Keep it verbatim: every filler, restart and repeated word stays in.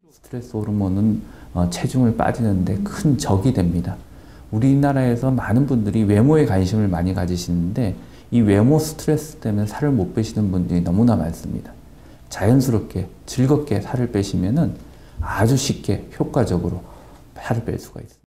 스트레스 호르몬은 어, 체중을 빠지는데 큰 적이 됩니다. 우리나라에서 많은 분들이 외모에 관심을 많이 가지시는데 이 외모 스트레스 때문에 살을 못 빼시는 분들이 너무나 많습니다. 자연스럽게 즐겁게 살을 빼시면은 아주 쉽게 효과적으로 살을 뺄 수가 있습니다.